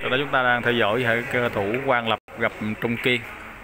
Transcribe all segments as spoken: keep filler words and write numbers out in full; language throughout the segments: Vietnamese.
Từ đó chúng ta đang theo dõi hệ cơ thủ Quang Lập gặp Trung Kiên.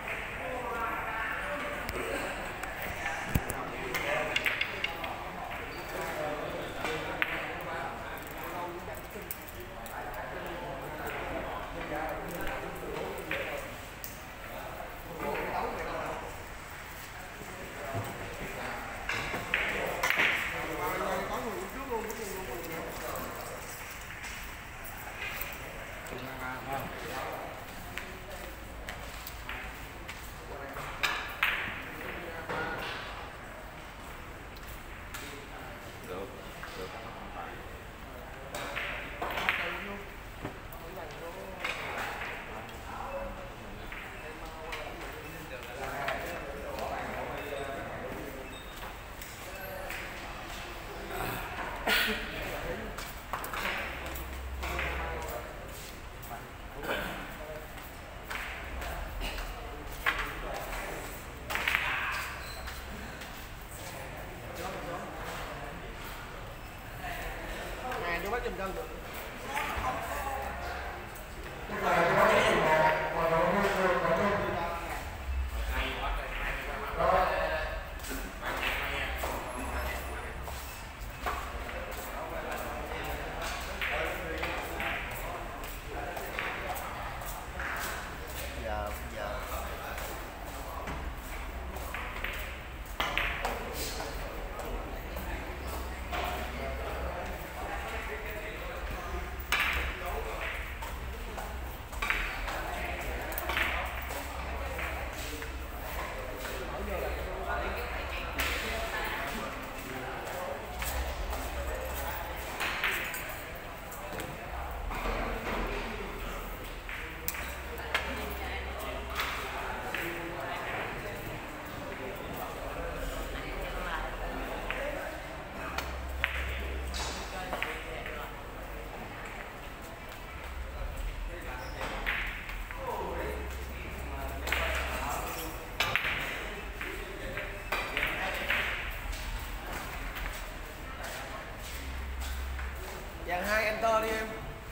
Dàn hai enter đi em.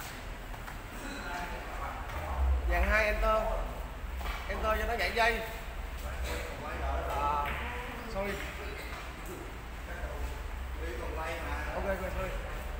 Dàn hai enter. Enter cho nó nhảy dây. À, sorry. Ok, ok, sorry.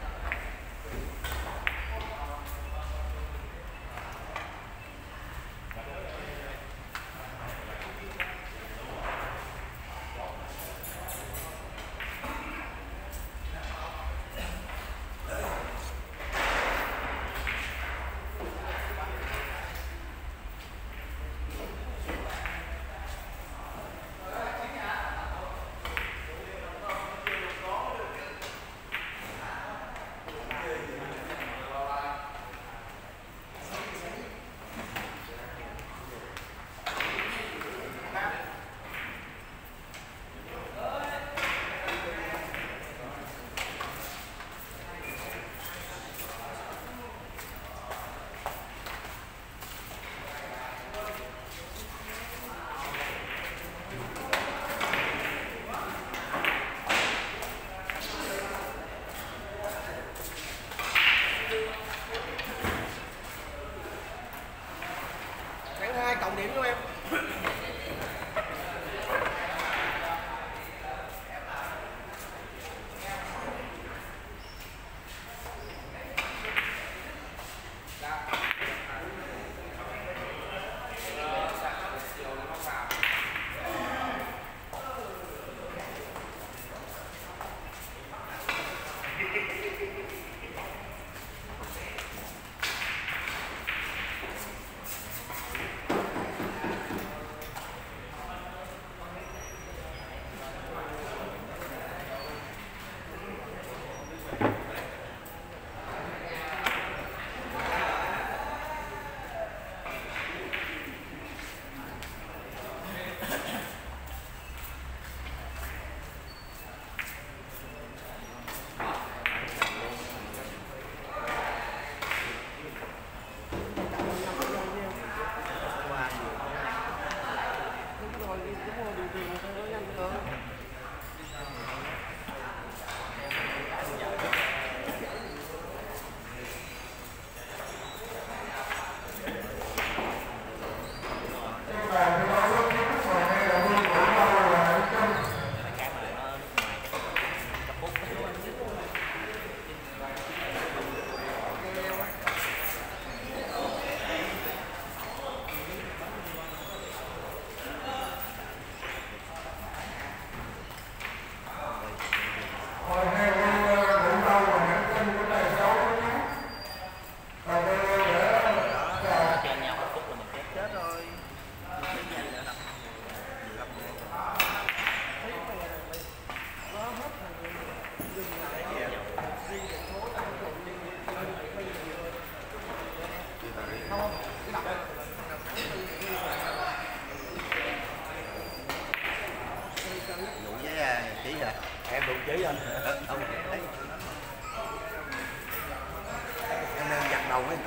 Cộng điểm cho em.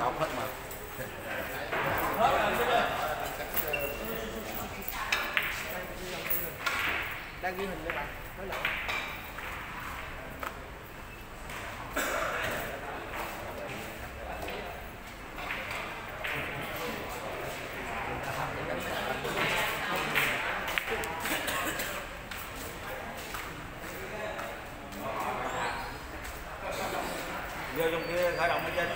cọc hết mà. Đang ghi hình đây bạn, nói lại. Vô trong kia khởi động lên trên.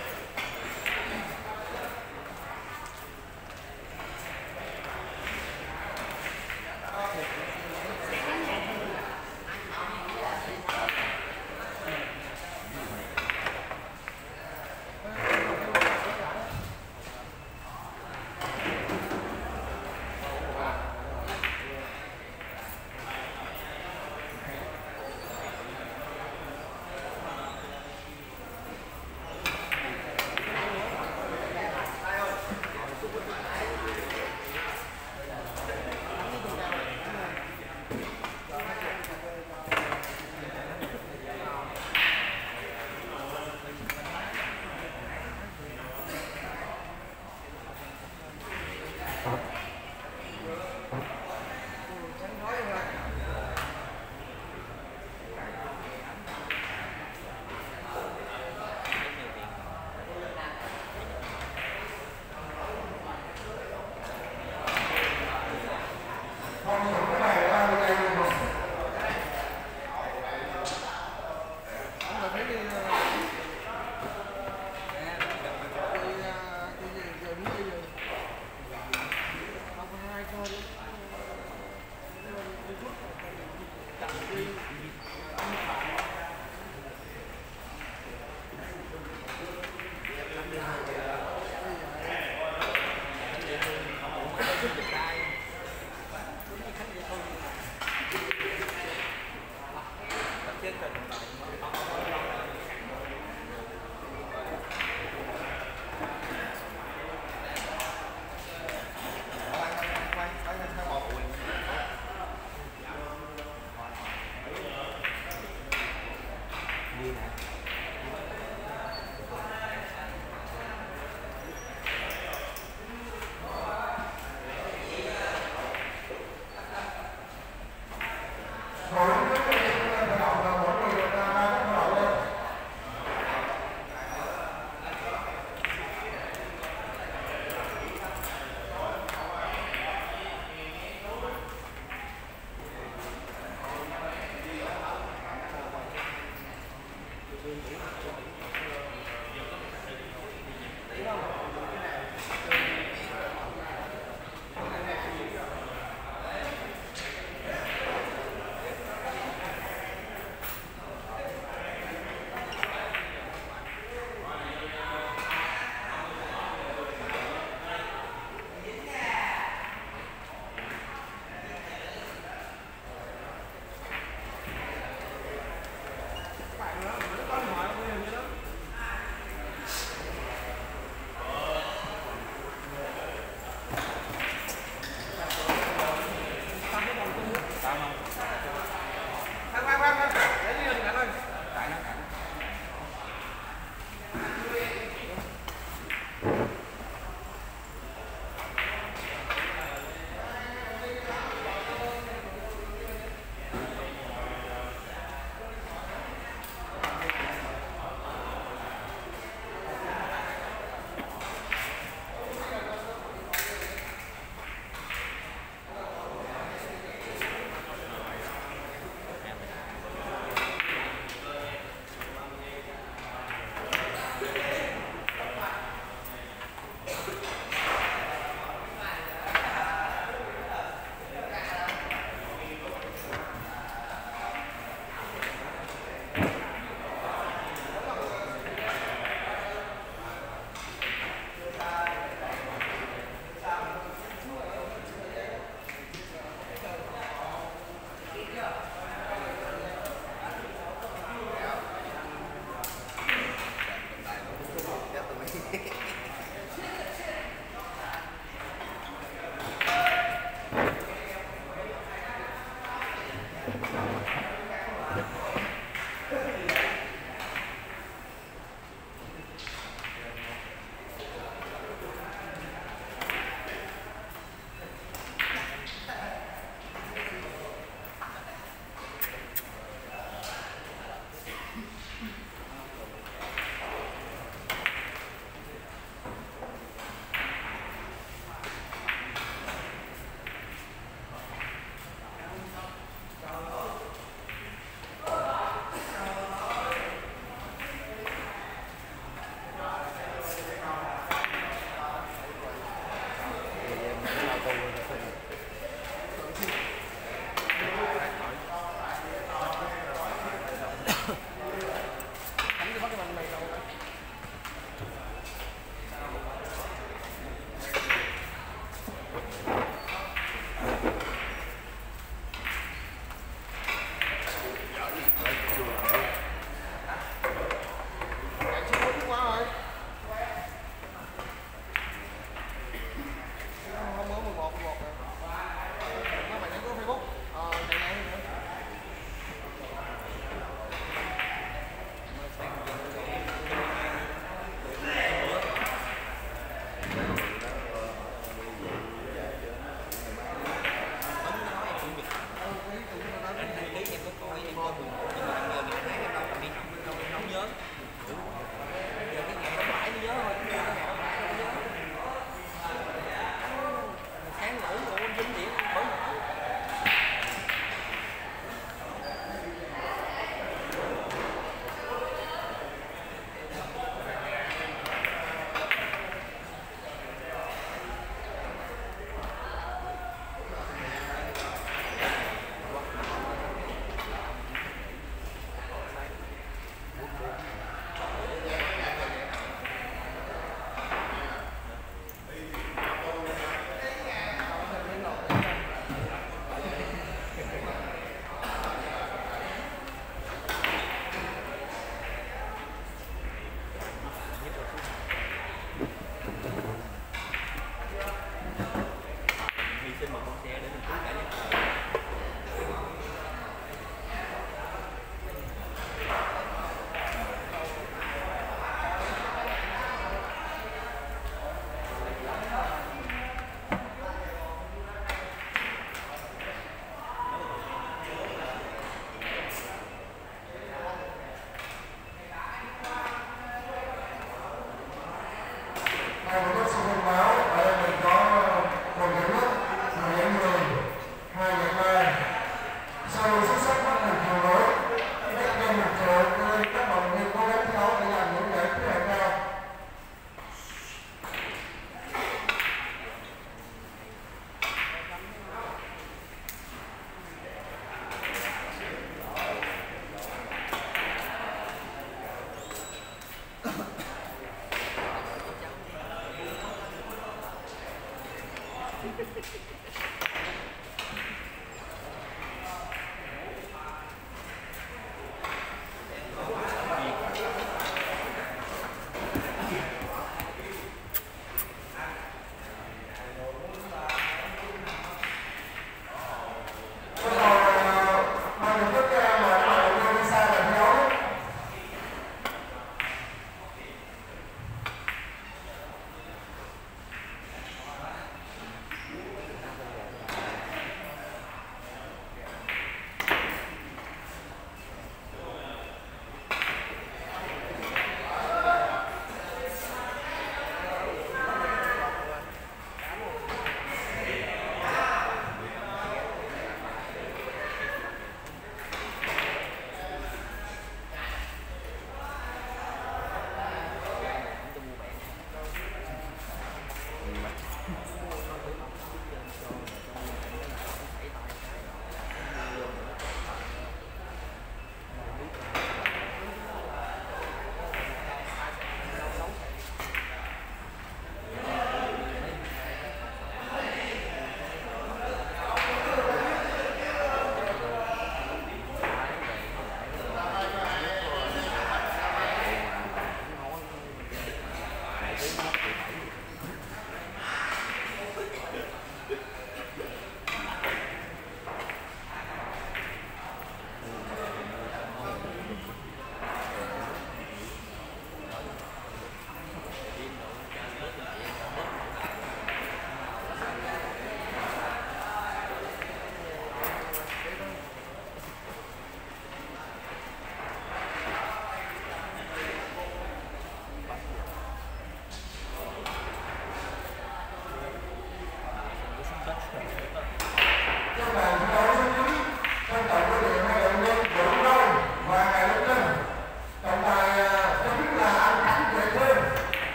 Hai một chút xin thông báo ở đây mình có một giải nhất, một giải mười, hai giải ba. Sau đó xuất sắc bắt được nhiều lỗi, các nhân một chỗ nên các vận động viên cố gắng thi đấu để làm những giải thế hệ cao.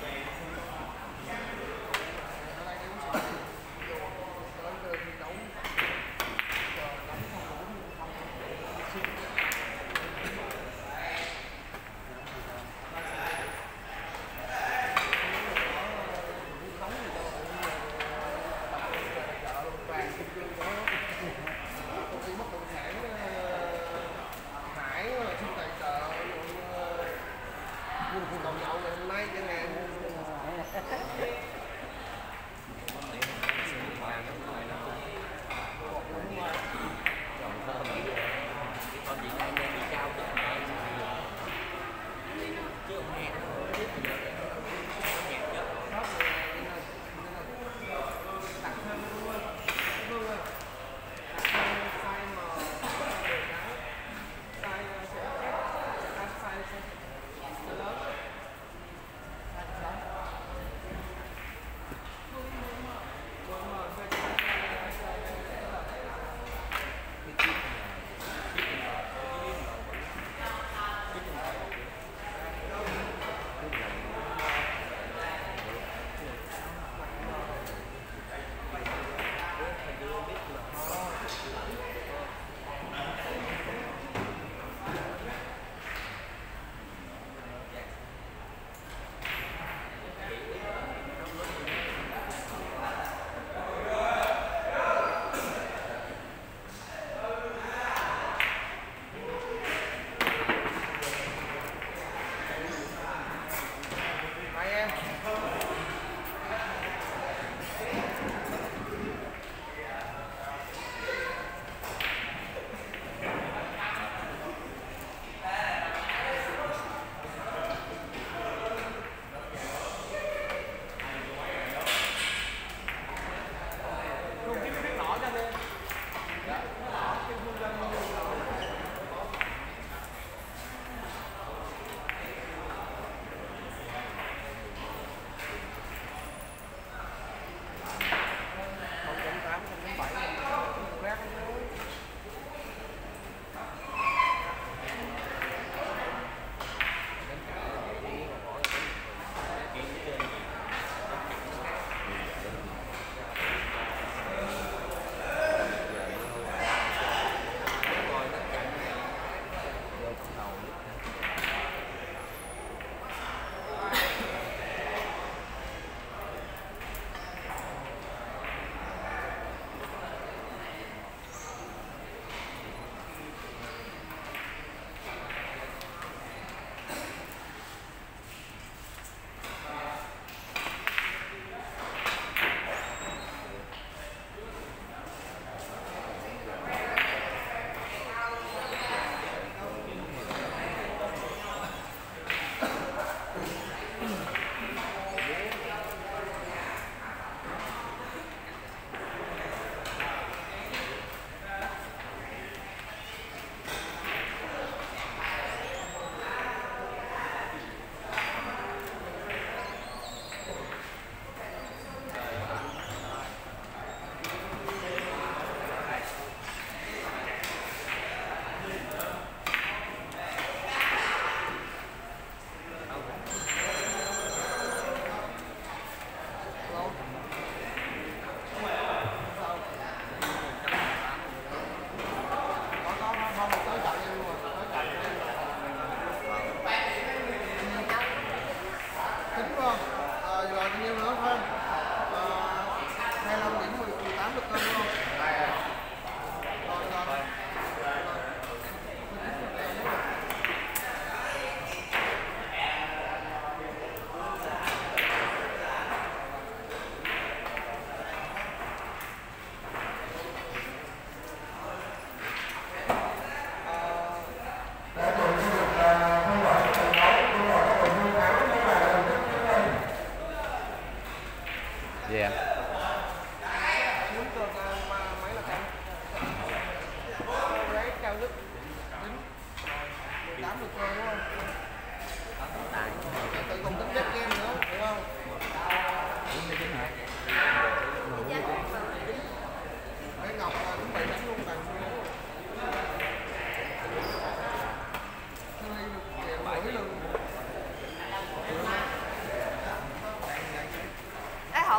Hãy subscribe cho kênh Ghiền Mì Gõ để không bỏ lỡ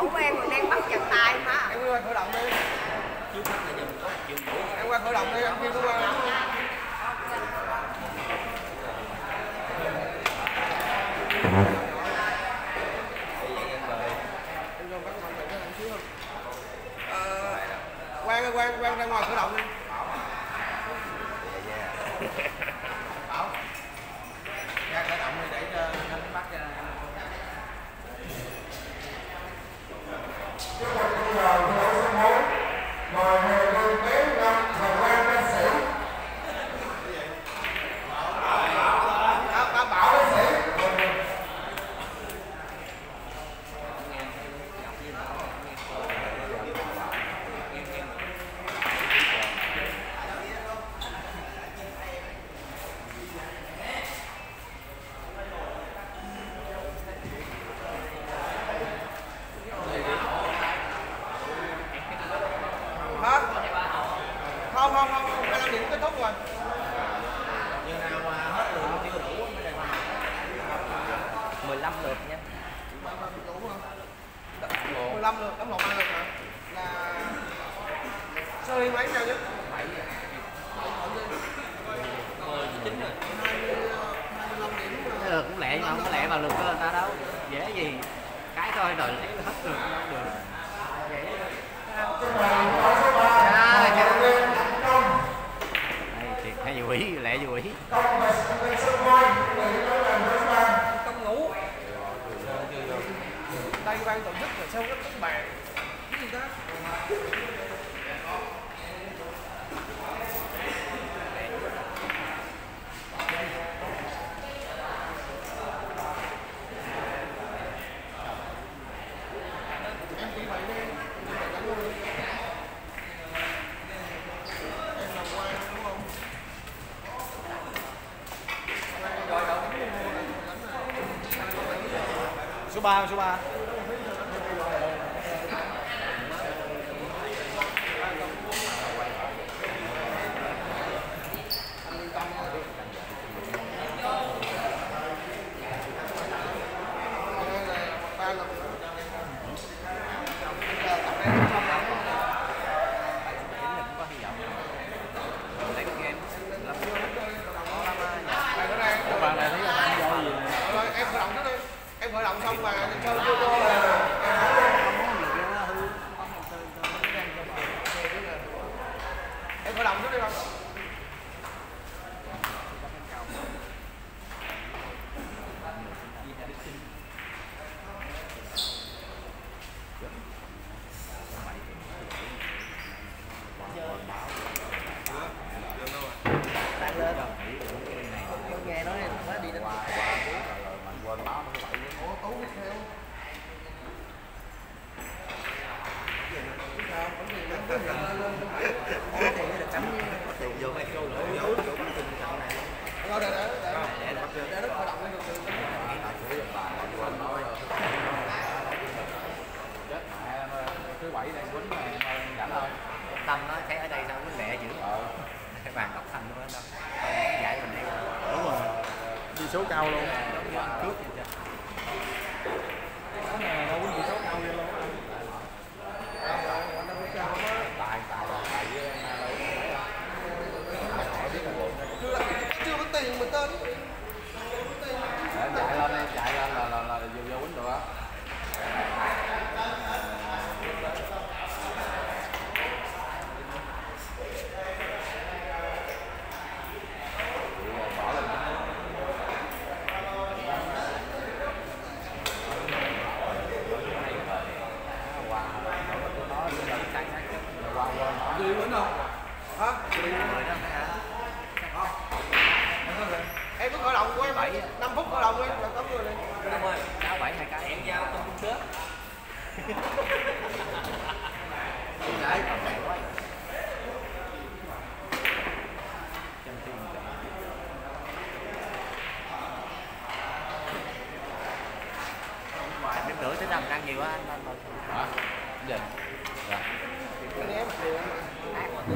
Ủa em còn đang bắt chặt tay mà. Em qua khởi động đi. Trước mắt là nhìn có chuyện buổi. Em qua khởi động đi, em kêu nó qua. Quang ơi, Quang, Quang ra ngoài khởi động đi. Bảo. Ra khởi động đi để cho nó bắt ra. Tiếp tục bây giờ theo số bốn mời Hề Lương Bé Năm Hồng Quang ca sĩ. Ba Bảo Ca sĩ. hả? Không không không, hai năm điểm kết thúc rồi. Nhưng nào mà hết lượng chưa đủ mới đây. mười lăm lượt nha. Đủ không? mười lăm lượt, đấm lộn hai lượt hả? Là series mấy cao nhất? bảy rồi. mười chín rồi. hai mươi lăm điểm. Cái lượt cũng lẹ nhưng mà không có lẹ vào lượt của người ta đâu. Dễ gì cái thôi rồi lấy hết lượt không được. Dễ. À, Hề Lương Thành Công. đây thiệt hay dù ý lẹ dù ý. Công và Sân Sân Voi để nó làm thứ ba. Công ngủ. Đây ban tổ chức là sao rất các bạn. Cái gì đó? Em cũng vậy đi. Em phải đánh luôn đi. Em làm quan đúng không? Rồi đâu cũng mua nè, đánh nè. Số ba, số ba. Ba lần. Bạn này thấy là ăn vô gì? Rồi em khởi động đó đi. Em khởi động xong mà chơi vô vô là em khởi động trước đi không? Tăng lên. Nghe nói nó đi đến Ủa Tú biết theo. Sao? Vẫn gì đánh tới giờ lên. có tiền được cắm tiền vô mấy câu lỗ dấu chỗ cái tình trạng này. Rồi để để để để nó khởi động lên từ từ. Thứ bảy này quýnh này rảnh thôi. Tâm nó thấy ở đây sao nó lẹ dữ. Cái bàn đọc thành luôn đó. Giải mình đi. Đúng rồi. Đi số cao luôn. Trước vậy chưa? Có nhà đâu quýnh đi số cao vậy luôn. Tài tài tài với Chưa là chưa có tiền mình tên. chạy lên đây, chạy lên là là là vô vô quýnh được á. Bỏ lên Gì nữa đâu? Hả? Người đó phải hả? Em cứ khởi động của em năm phút khởi động đi là có người đi. Năm ơi, sáu bảy hai cái. Em giao trong cung trước. Đấy, còn lẹ quá. Ngoài đếm rưỡi tới năm ăn nhiều quá anh anh. hả? Gì? Dạ. Anh em đều Ác quá.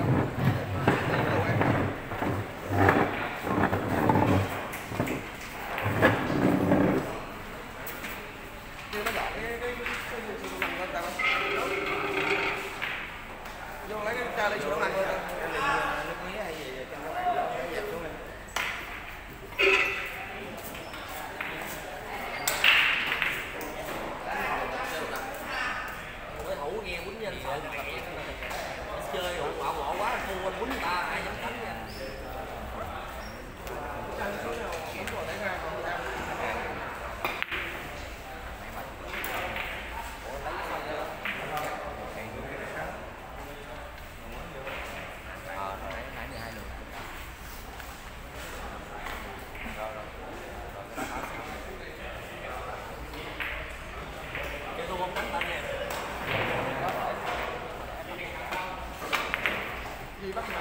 chưa nó đỏ. cái cái cái sự nằm lên ta vô lấy cái chai ly sữa đậu nành lên nước mía hay gì cho các bạn dẹp xuống đi. Đối thủ nghe quýnh với anh sợ chơi rượu bạo bọ quá thua anh quýnh người ta ai dám đánh nha. chai số nào cũng rồi để ra còn ra Ờ, nó nãy nãy mười hai lượt. Rồi rồi. Cái tôi không đánh anh nha. gì bắt mình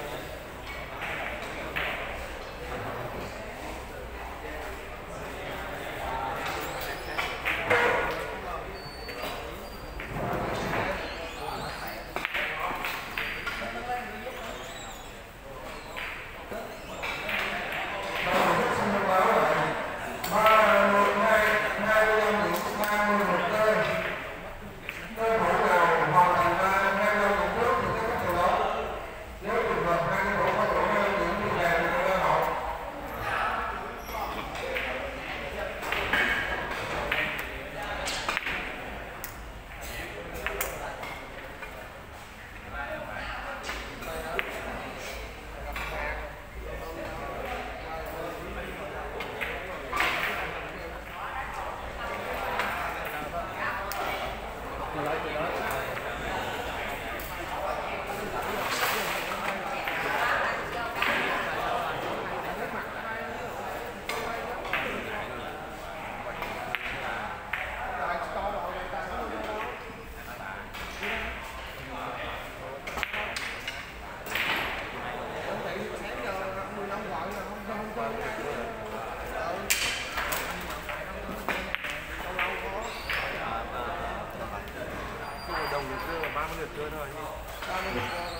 đồng được chưa, ba mươi lượt chưa thôi. ba mươi lượt chưa.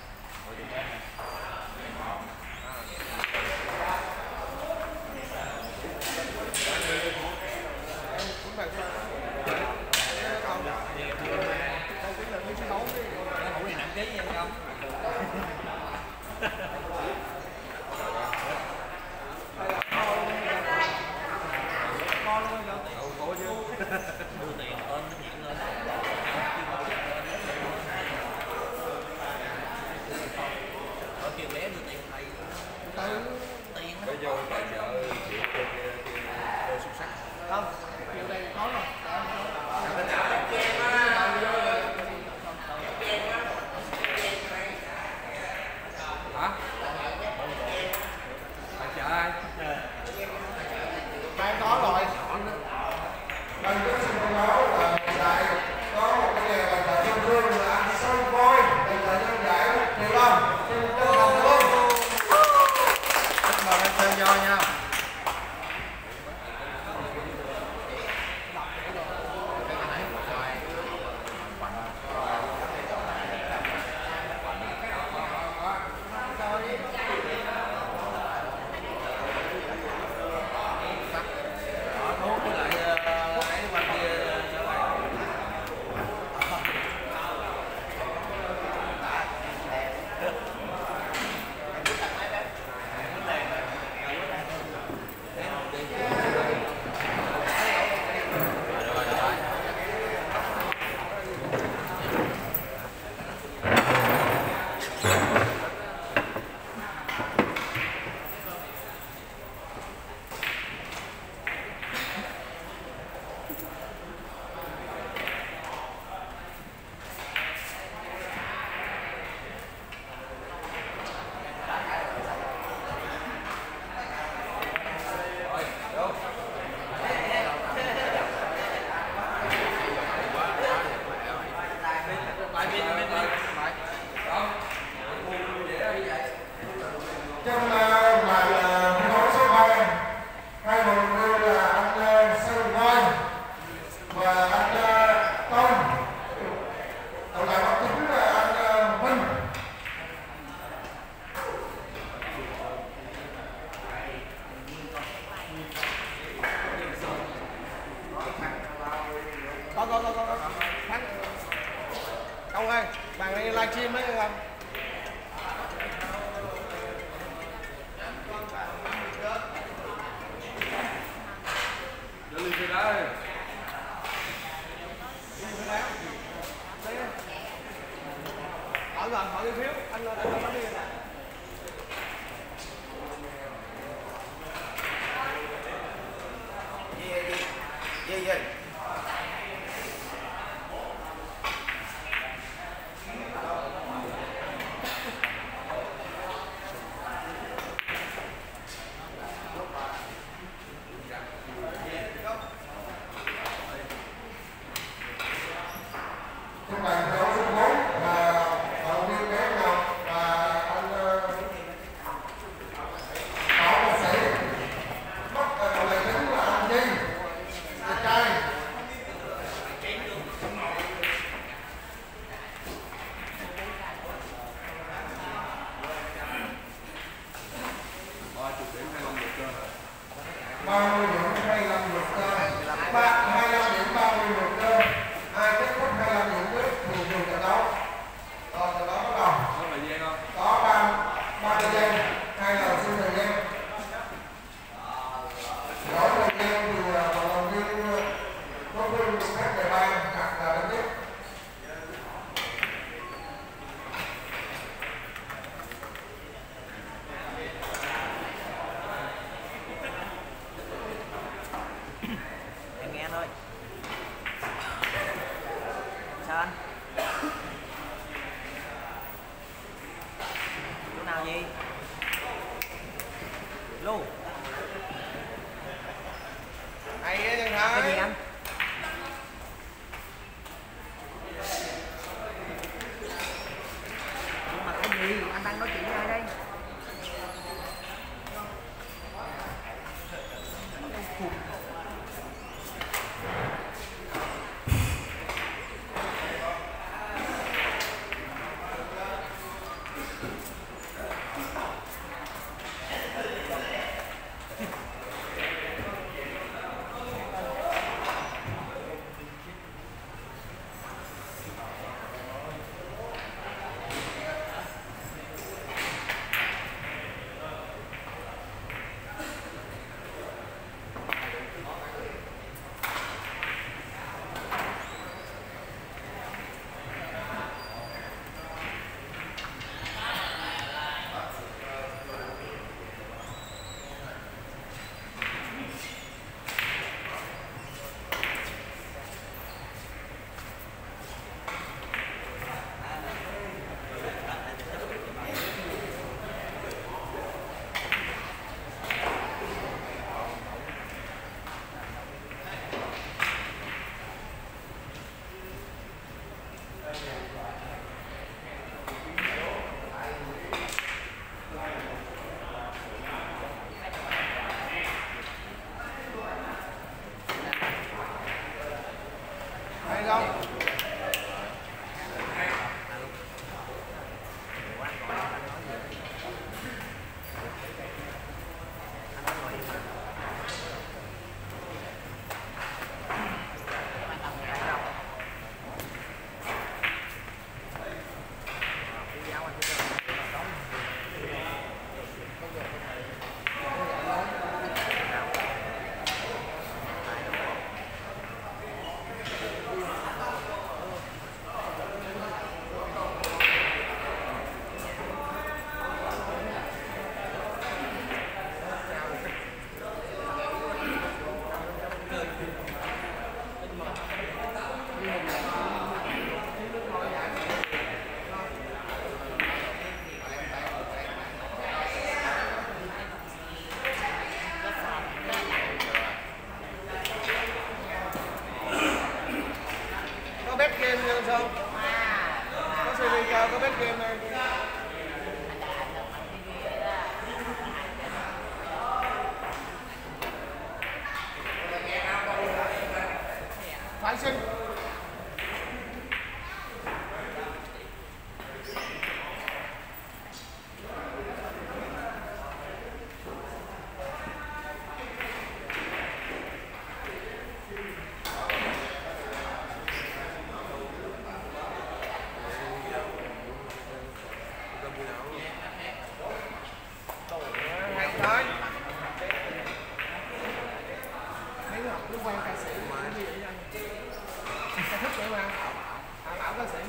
Cũng bạn sao? Không. Không biết là cái đấu đi. Cái hũ này nặng ký nha không? Con luôn rồi. Đưa tiền ơn nó hiện lên. Ở kia bé đưa tiền thầy. Ừ. Tiền Bây giờ tại vợ chịu trên cô xuất sắc. Không, kiểu này có rồi. Hả? Bạn chờ ai? Bạn có rồi. Ban tổ chức thông báo là tại có một cái nghề là tại dân thương là ăn sông voi, đây là nhân giải nhiều lòng, trên chân lòng luôn. Mời anh xem cho nha. Trong là là nói số ba, hai đội đưa là anh Sơn Voi và anh Tông. Đội giải bóng tính là anh Minh. có có có có có Thắng. Ông ơi, bạn này livestream đấy không? Đưa lên trên đây. Hỏi gần, hỏi đi phiếu, anh lên anh lên đi. Gì gì? Các bạn theo số bốn là bạn viên bé Ngọc và anh Bảo Bác sĩ. Mất cầu lệ tính là anh Duy, đẹp trai. ba mươi điểm hai mươi lăm lượt cơ, ba hai mươi lăm điểm ba mươi lượt cơ, ai kết thúc hai mươi lăm điểm trước thì dừng trận đấu. Rồi trận đấu bắt đầu. Có thời gian không? Có ba ba thời gian, hai lần xin thời gian. Lỗi thời gian thì vận động viên có viên hát đề ba hoặc là đánh tiếp. Em nghe thôi. Sao anh? Chỗ nào gì? Lu. Hay á Nhân Cái gì Thái. anh? Nhưng mà cái gì? Anh đang nói chuyện với ai đây? Hay không? Có bet game không Sơn? Có xê vê cao, có bet game này. Phái sinh. Giải thích nữa mà. À, bảo ca sĩ.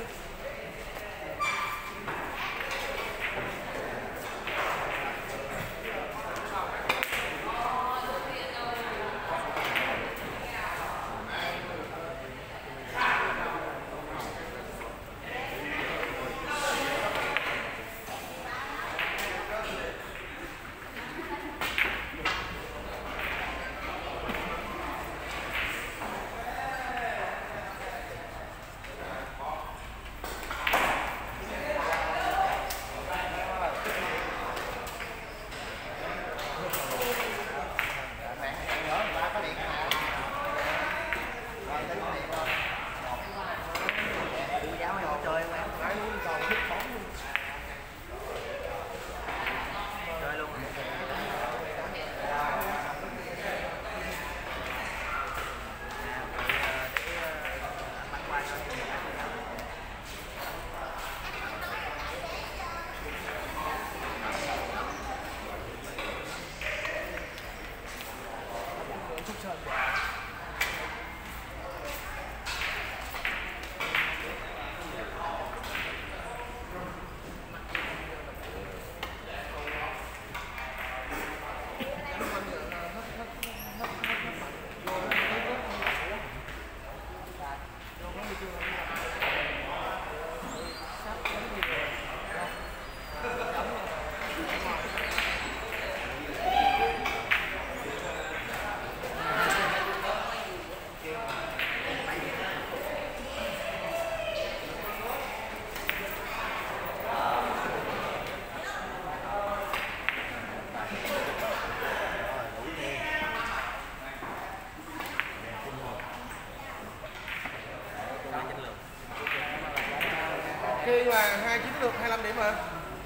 Kia là hai chín được hai mươi lăm điểm mà.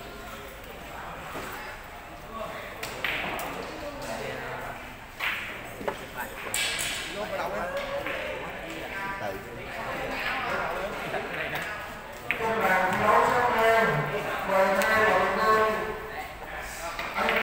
Vô vào đầu đi. Các bạn thi đấu sắp lên, mời hai